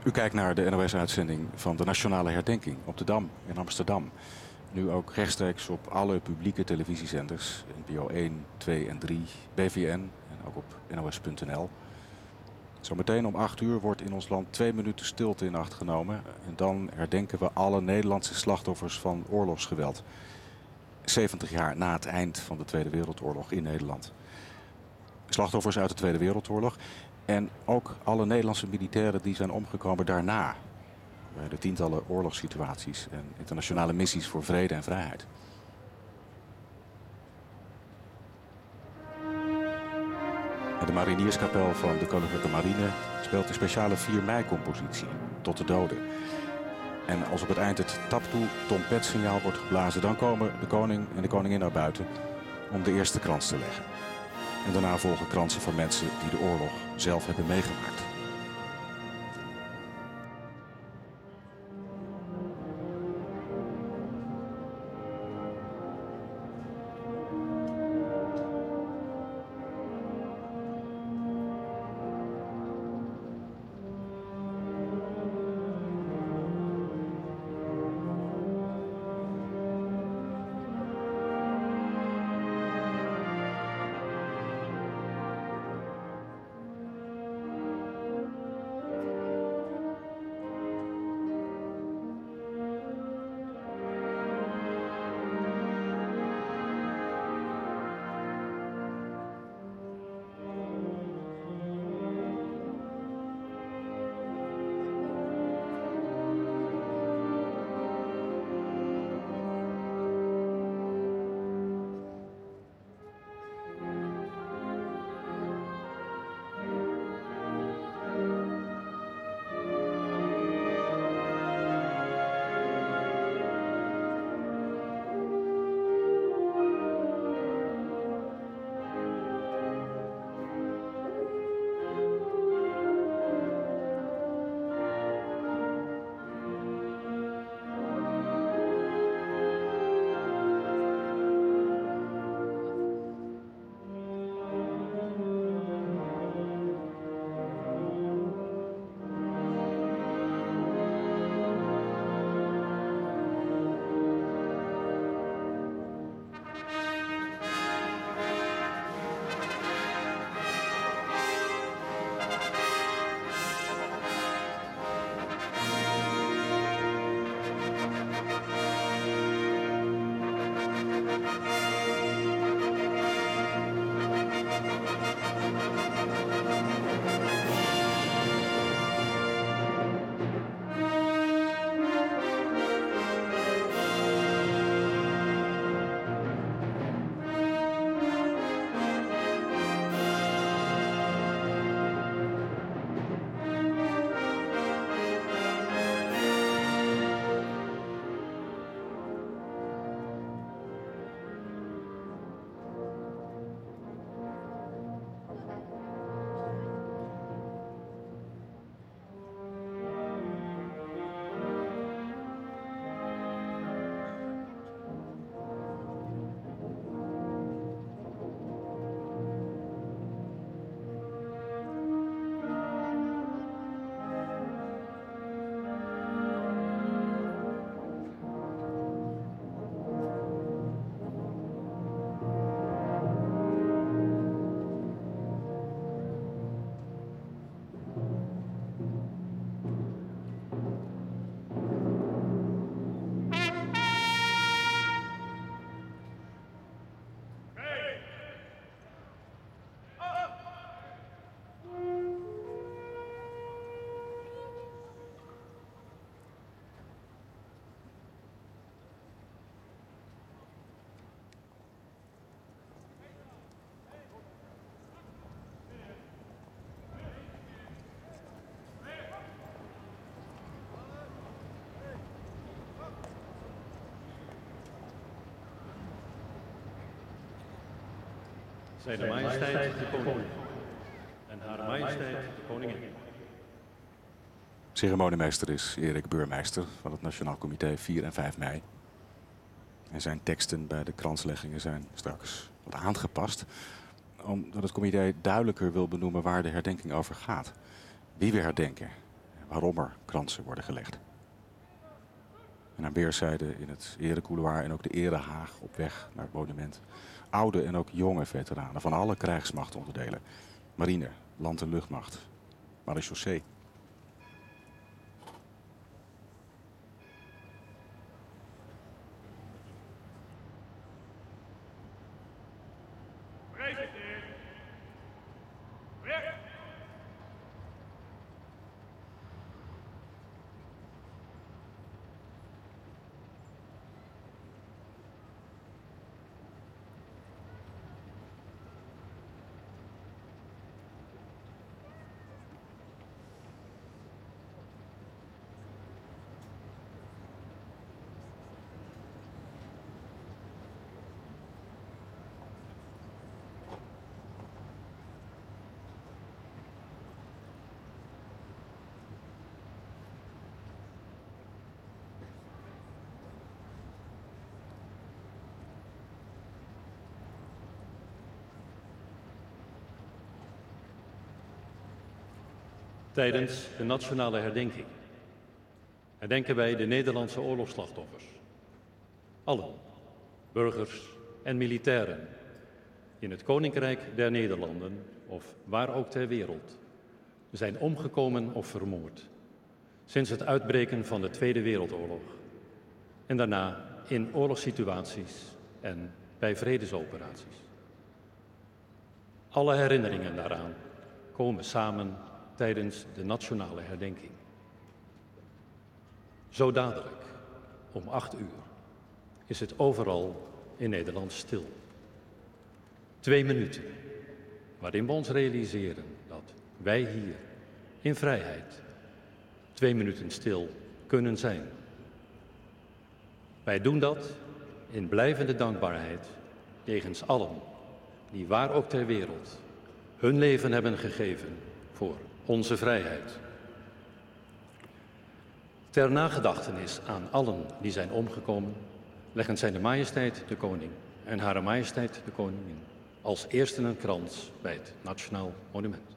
U kijkt naar de NOS-uitzending van de Nationale Herdenking op de Dam in Amsterdam. Nu ook rechtstreeks op alle publieke televisiezenders. NPO 1, 2 en 3, BVN en ook op nos.nl. Zometeen om 8 uur wordt in ons land 2 minuten stilte in acht genomen. En dan herdenken we alle Nederlandse slachtoffers van oorlogsgeweld. 70 jaar na het eind van de Tweede Wereldoorlog in Nederland. Slachtoffers uit de Tweede Wereldoorlog. En ook alle Nederlandse militairen die zijn omgekomen daarna. Bij de tientallen oorlogssituaties en internationale missies voor vrede en vrijheid. En de Marinierskapel van de Koninklijke Marine speelt de speciale 4 mei-compositie, Tot de Doden. En als op het eind het taptoe-trompetsignaal wordt geblazen, dan komen de koning en de koningin naar buiten om de eerste krans te leggen. En daarna volgen kransen van mensen die de oorlog zelf hebben meegemaakt. Zijne majesteit de koning en haar majesteit de koningin. Ceremoniemeester is Erik Beurmeister van het Nationaal Comité 4 en 5 mei. En zijn teksten bij de kransleggingen zijn straks wat aangepast, omdat het comité duidelijker wil benoemen waar de herdenking over gaat. Wie we herdenken, waarom er kransen worden gelegd. En aan weerszijden in het erecouloir en ook de erehaag op weg naar het monument. Oude en ook jonge veteranen van alle krijgsmachtonderdelen. Marine, land- en luchtmacht, marechaussee. Tijdens de nationale herdenking herdenken wij de Nederlandse oorlogsslachtoffers. Allen, burgers en militairen, in het Koninkrijk der Nederlanden of waar ook ter wereld, zijn omgekomen of vermoord sinds het uitbreken van de Tweede Wereldoorlog en daarna in oorlogssituaties en bij vredesoperaties. Alle herinneringen daaraan komen samen tijdens de nationale herdenking. Zo dadelijk, om 8 uur, is het overal in Nederland stil. 2 minuten, waarin we ons realiseren dat wij hier in vrijheid 2 minuten stil kunnen zijn. Wij doen dat in blijvende dankbaarheid jegens allen die waar ook ter wereld hun leven hebben gegeven voor onze vrijheid. Ter nagedachtenis aan allen die zijn omgekomen, leggen Zijne Majesteit de Koning en Hare Majesteit de Koningin als eerste een krans bij het Nationaal Monument.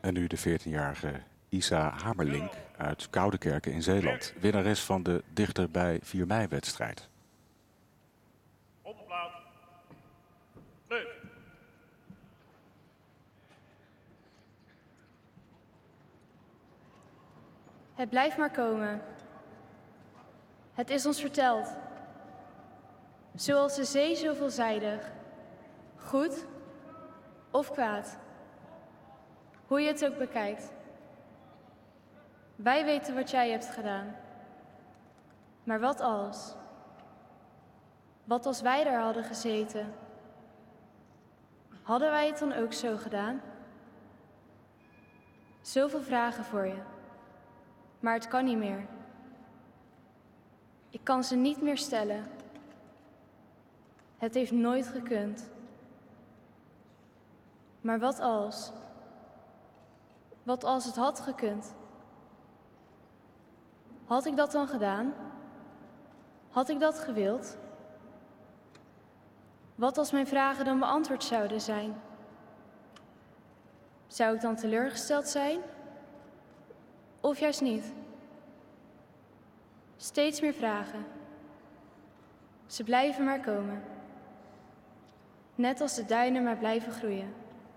En nu de 14-jarige Isa Hamerlink uit Koudekerke in Zeeland. Winnares van de Dichter bij 4 mei-wedstrijd. Op de plaats. Leuk. Het blijft maar komen. Het is ons verteld. Zoals de zee zo veelzijdig. Goed of kwaad. Hoe je het ook bekijkt. Wij weten wat jij hebt gedaan. Maar wat als? Wat als wij daar hadden gezeten? Hadden wij het dan ook zo gedaan? Zoveel vragen voor je. Maar het kan niet meer. Ik kan ze niet meer stellen. Het heeft nooit gekund. Maar wat als? Wat als het had gekund? Had ik dat dan gedaan? Had ik dat gewild? Wat als mijn vragen dan beantwoord zouden zijn? Zou ik dan teleurgesteld zijn? Of juist niet? Steeds meer vragen. Ze blijven maar komen. Net als de duinen maar blijven groeien.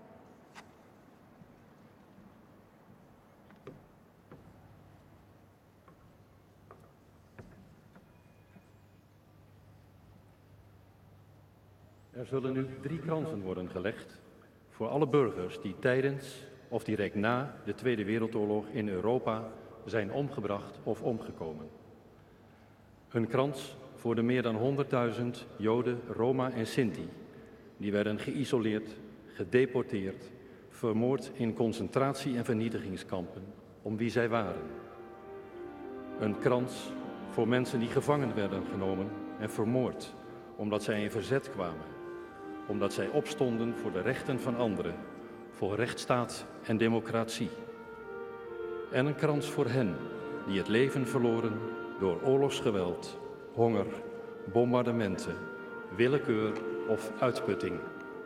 Er zullen nu 3 kransen worden gelegd voor alle burgers die tijdens of direct na de Tweede Wereldoorlog in Europa zijn omgebracht of omgekomen. Een krans voor de meer dan 100.000 Joden, Roma en Sinti die werden geïsoleerd, gedeporteerd, vermoord in concentratie- en vernietigingskampen om wie zij waren. Een krans voor mensen die gevangen werden genomen en vermoord omdat zij in verzet kwamen, omdat zij opstonden voor de rechten van anderen, voor rechtsstaat en democratie. En een krans voor hen die het leven verloren door oorlogsgeweld, honger, bombardementen, willekeur of uitputting.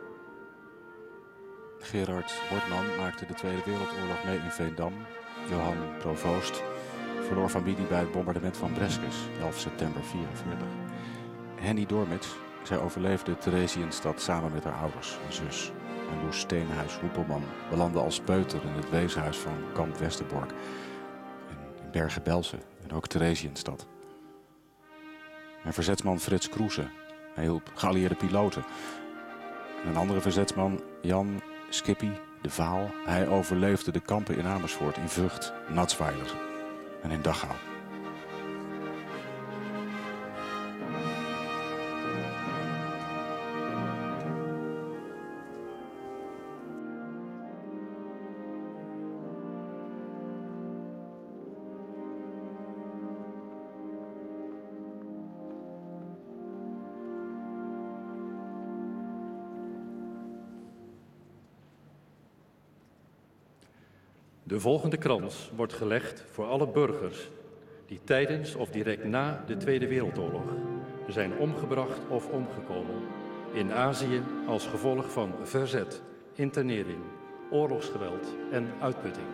Gerard Wortman maakte de Tweede Wereldoorlog mee in Veendam. Johan Provoost verloor familie bij het bombardement van Breskes, 11 september 1944. Henny Dormits, zij overleefde Theresienstadt samen met haar ouders en zus. En Loes Steenhuis-Hoepelman belandde als peuter in het weeshuis van kamp Westerbork. En in Bergen-Belsen en ook Theresienstadt. En verzetsman Frits Kroese, hij hielp geallieerde piloten. En een andere verzetsman, Jan Skippy de Vaal, hij overleefde de kampen in Amersfoort, in Vught, Natzweiler en in Dachau. De volgende krans wordt gelegd voor alle burgers die tijdens of direct na de Tweede Wereldoorlog zijn omgebracht of omgekomen in Azië als gevolg van verzet, internering, oorlogsgeweld en uitputting.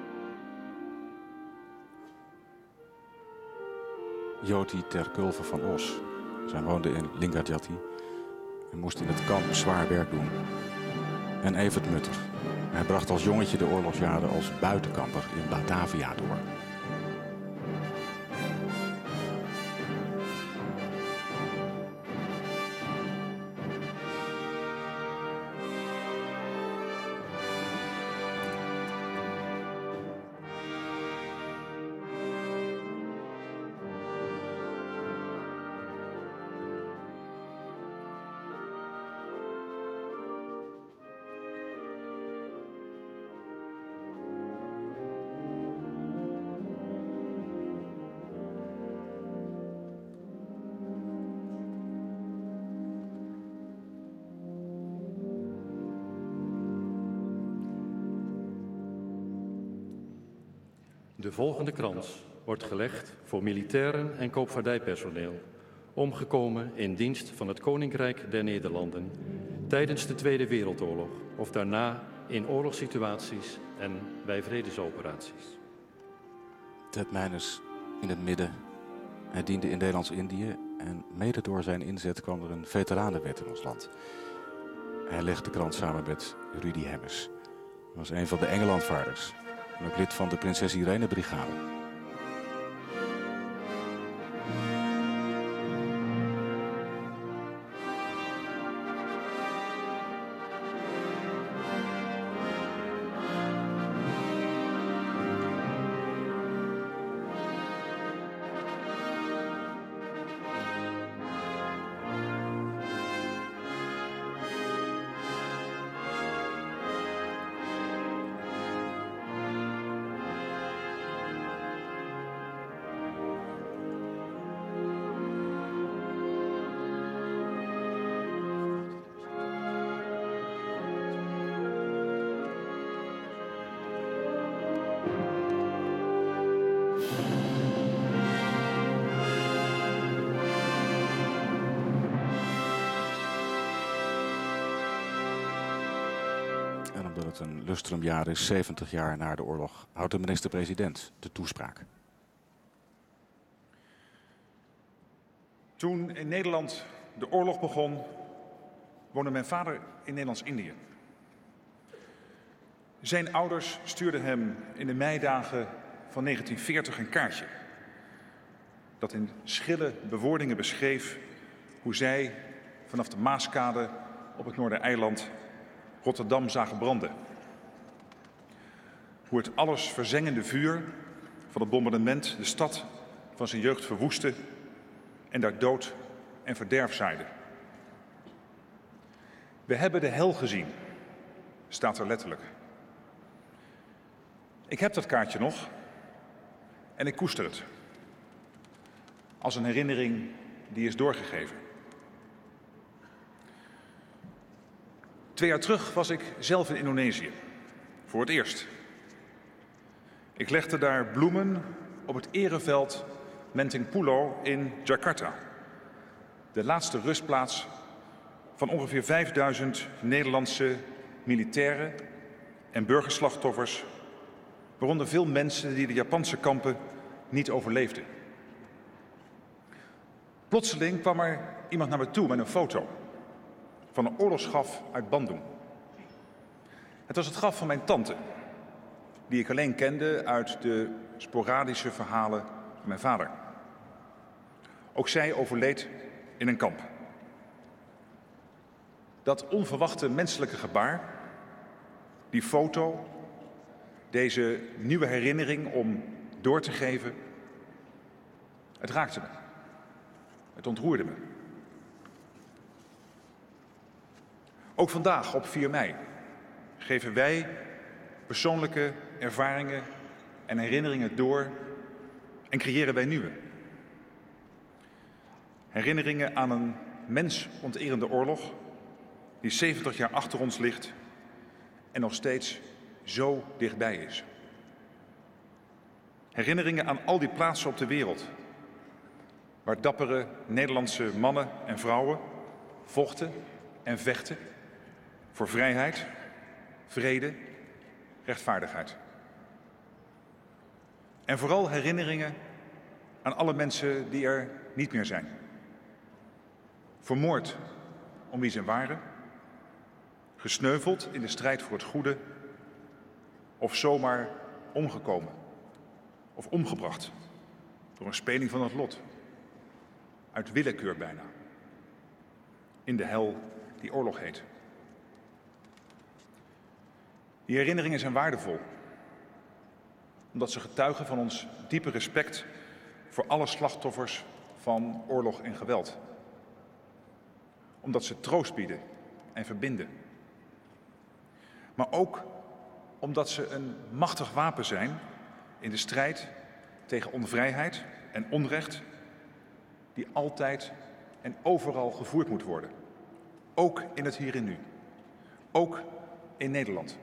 Joti ter Kulve van Os. Zij woonde in Linggadjati en moest in het kamp zwaar werk doen. En Evert Mutter. Hij bracht als jongetje de oorlogsjaren als buitenkamper in Batavia door. De volgende krans wordt gelegd voor militairen en koopvaardijpersoneel, omgekomen in dienst van het Koninkrijk der Nederlanden tijdens de Tweede Wereldoorlog of daarna in oorlogssituaties en bij vredesoperaties. Ted Mijners in het midden. Hij diende in Nederlands-Indië en mede door zijn inzet kwam er een veteranenwet in ons land. Hij legde de krant samen met Rudy Hemmers. Hij was een van de Engelandvaarders en ook lid van de Prinses Irene Brigade. En omdat het een lustrumjaar is, 70 jaar na de oorlog, houdt de minister-president de toespraak. Toen in Nederland de oorlog begon, woonde mijn vader in Nederlands-Indië. Zijn ouders stuurden hem in de meidagen van 1940 een kaartje dat in schrille bewoordingen beschreef hoe zij vanaf de Maaskade op het Noordereiland Rotterdam zagen branden. Hoe het alles verzengende vuur van het bombardement de stad van zijn jeugd verwoestte en daar dood en verderf zaaide. We hebben de hel gezien, staat er letterlijk. Ik heb dat kaartje nog en ik koester het. Als een herinnering die is doorgegeven. 2 jaar terug was ik zelf in Indonesië. Voor het eerst. Ik legde daar bloemen op het ereveld Menteng Pulo in Jakarta. De laatste rustplaats van ongeveer 5000 Nederlandse militairen en burgerslachtoffers, waaronder veel mensen die de Japanse kampen niet overleefden. Plotseling kwam er iemand naar me toe met een foto van een oorlogsgraf uit Bandung. Het was het graf van mijn tante, die ik alleen kende uit de sporadische verhalen van mijn vader. Ook zij overleed in een kamp. Dat onverwachte menselijke gebaar, die foto, deze nieuwe herinnering om door te geven, het raakte me. Het ontroerde me. Ook vandaag, op 4 mei, geven wij persoonlijke ervaringen en herinneringen door en creëren wij nieuwe. Herinneringen aan een mensonterende oorlog die 70 jaar achter ons ligt en nog steeds zo dichtbij is. Herinneringen aan al die plaatsen op de wereld waar dappere Nederlandse mannen en vrouwen vochten en vechten voor vrijheid, vrede, rechtvaardigheid. En vooral herinneringen aan alle mensen die er niet meer zijn. Vermoord om wie ze waren, gesneuveld in de strijd voor het goede of zomaar omgekomen of omgebracht door een speling van het lot. Uit willekeur bijna. In de hel die oorlog heet. Die herinneringen zijn waardevol. Omdat ze getuigen van ons diepe respect voor alle slachtoffers van oorlog en geweld. Omdat ze troost bieden en verbinden. Maar ook omdat ze een machtig wapen zijn in de strijd tegen onvrijheid en onrecht die altijd en overal gevoerd moet worden. Ook in het hier en nu. Ook in Nederland.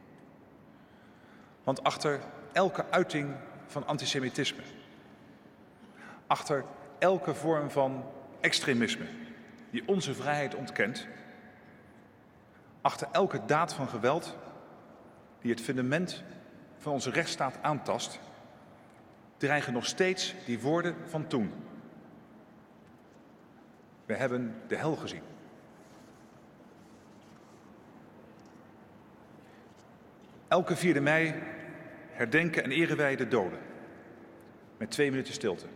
Want achter elke uiting van antisemitisme, achter elke vorm van extremisme die onze vrijheid ontkent, achter elke daad van geweld die het fundament van onze rechtsstaat aantast, dreigen nog steeds die woorden van toen. We hebben de hel gezien. Elke 4e mei herdenken en eren wij de doden. Met 2 minuten stilte.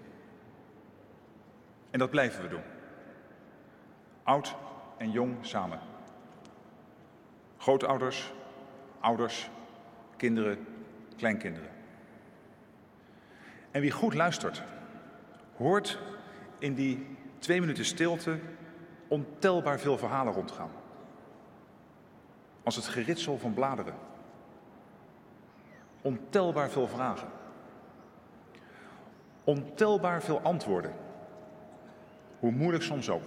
En dat blijven we doen. Oud en jong samen. Grootouders, ouders, kinderen, kleinkinderen. En wie goed luistert, hoort in die 2 minuten stilte ontelbaar veel verhalen rondgaan. Als het geritsel van bladeren. Ontelbaar veel vragen. Ontelbaar veel antwoorden. Hoe moeilijk soms ook.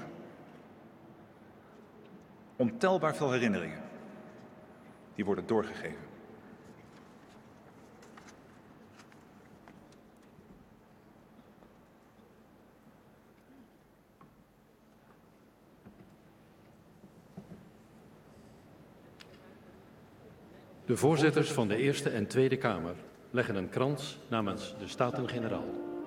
Ontelbaar veel herinneringen. Die worden doorgegeven. De voorzitters van de Eerste en Tweede Kamer leggen een krans namens de Staten-Generaal.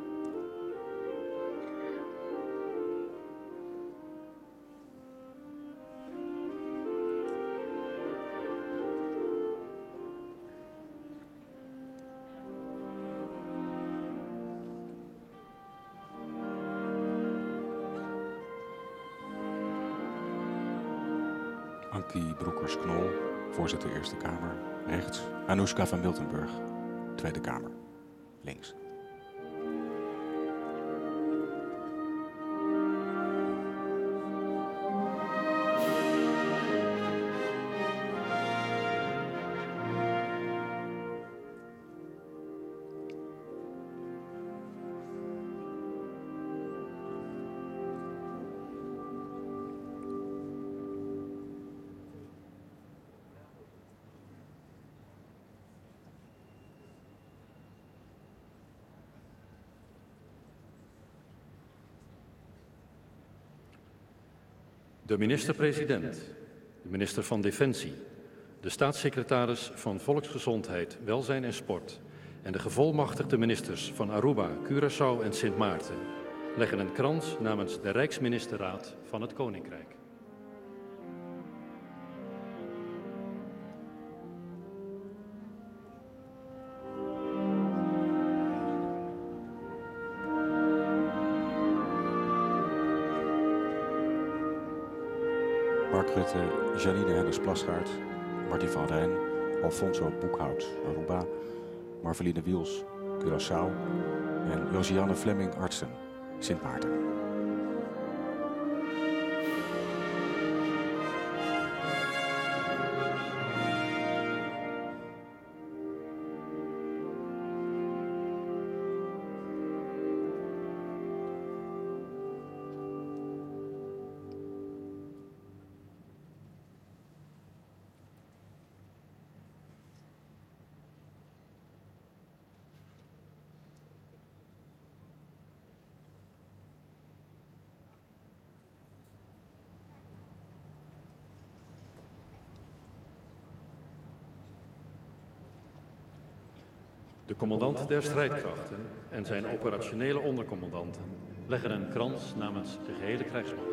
Ankie Broekers-Knol, voorzitter Eerste Kamer, rechts. Anoushka van Miltenburg, Tweede Kamer, links. De minister-president, de minister van Defensie, de staatssecretaris van Volksgezondheid, Welzijn en Sport en de gevolmachtigde ministers van Aruba, Curaçao en Sint Maarten leggen een krans namens de Rijksministerraad van het Koninkrijk. Mark Rutte, Janine Hennis-Plasgaard, Martin van Rijn, Alfonso Boekhout, Aruba, Marveline Wiels, Curaçao en Josianne Fleming-Artsen, Sint Maarten. De commandant der strijdkrachten en zijn operationele ondercommandanten leggen een krans namens de gehele krijgsmacht.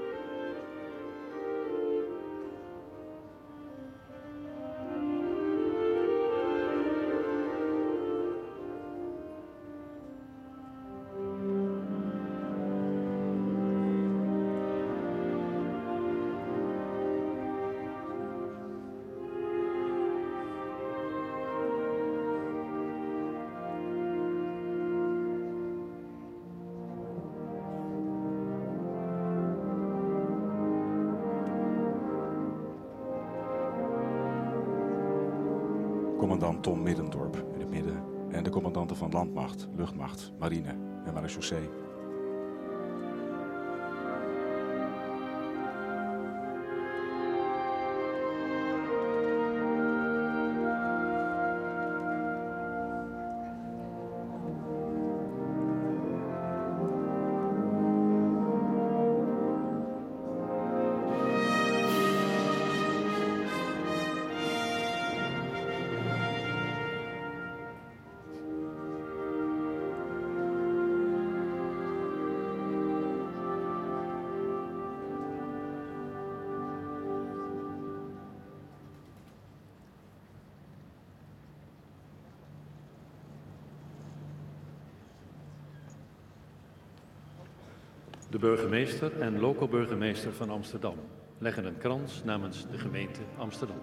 Commandant Tom Middendorp in het midden en de commandanten van Landmacht, Luchtmacht, Marine en Marechaussee. De burgemeester en loco-burgemeester van Amsterdam leggen een krans namens de gemeente Amsterdam.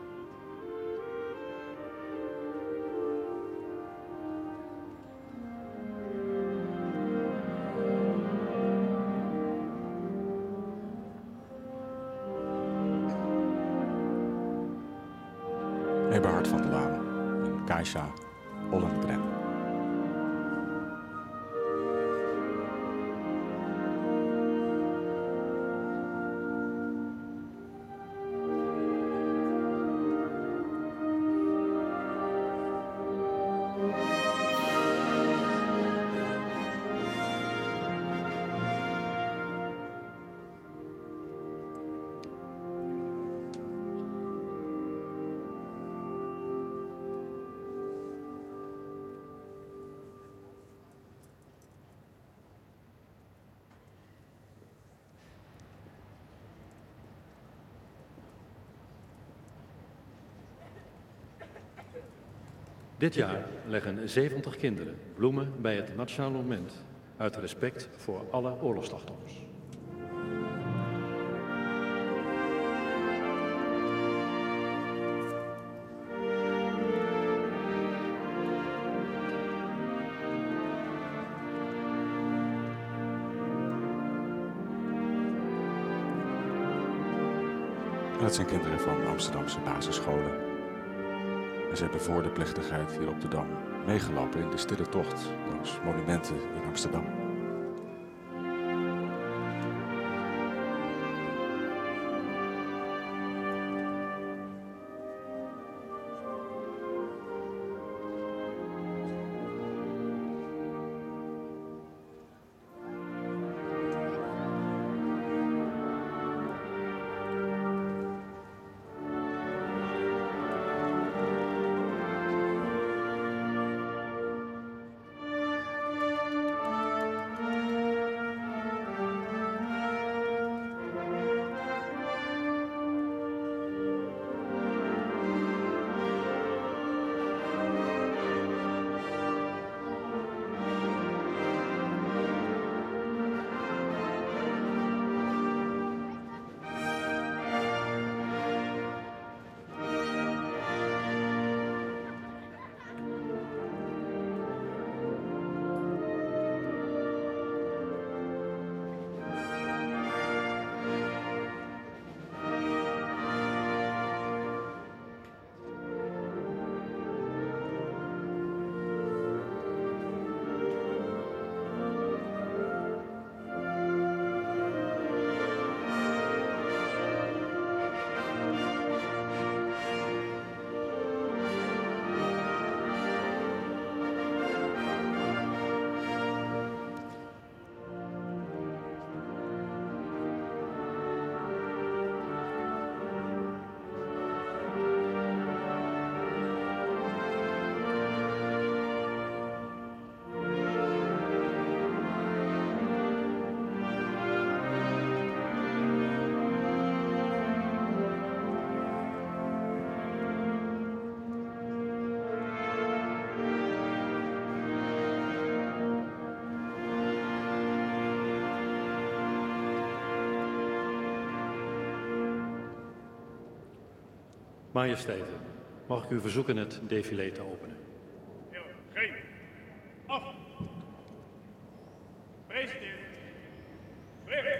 Eberhard van der Laan en Kajsa Ollengren. Dit jaar leggen 70 kinderen bloemen bij het Nationaal Monument uit respect voor alle oorlogsslachtoffers. Dat zijn kinderen van Amsterdamse basisscholen. En ze hebben voor de plechtigheid hier op de Dam meegelopen in de stille tocht langs monumenten in Amsterdam. Majesteiten, mag ik u verzoeken het défilé te openen? Geen. Af. President. Bericht.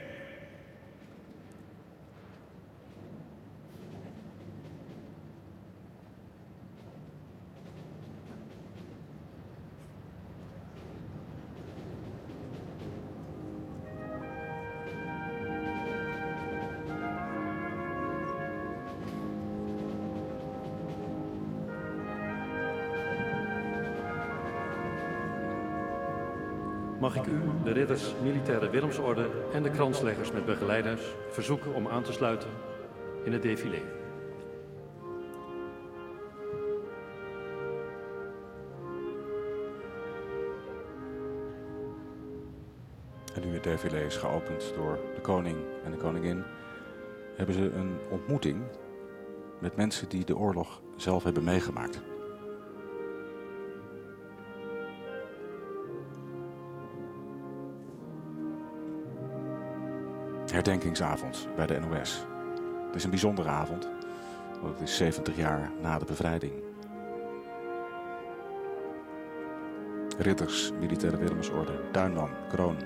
Mag ik u, de ridders Militaire Willemsorde en de kransleggers met begeleiders verzoeken om aan te sluiten in het défilé. En nu het défilé is geopend door de koning en de koningin, hebben ze een ontmoeting met mensen die de oorlog zelf hebben meegemaakt. herdenkingsavond bij de NOS. Het is een bijzondere avond, want het is 70 jaar na de bevrijding. Ridders, militaire Willemsorde, tuinman, kroon.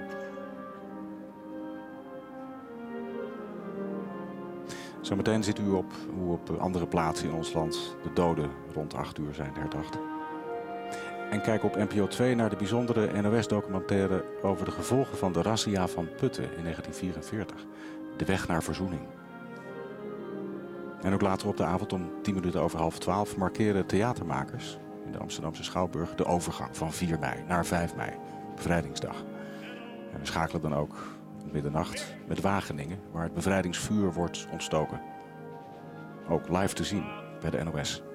Zometeen ziet u hoe op andere plaatsen in ons land de doden rond 8 uur zijn herdacht. En kijk op NPO 2 naar de bijzondere NOS-documentaire over de gevolgen van de razzia van Putten in 1944. De weg naar verzoening. En ook later op de avond om 11:10 markeren theatermakers in de Amsterdamse Schouwburg de overgang van 4 mei naar 5 mei, bevrijdingsdag. En we schakelen dan ook middernacht met Wageningen, waar het bevrijdingsvuur wordt ontstoken. Ook live te zien bij de NOS.